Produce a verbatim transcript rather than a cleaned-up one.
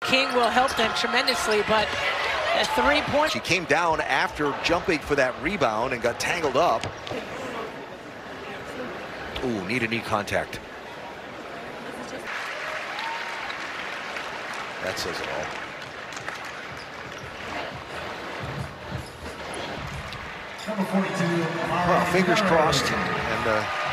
King will help them tremendously, but a three-point. She came down after jumping for that rebound and got tangled up. Ooh, knee to knee contact. That says it all. Well, fingers crossed, and uh,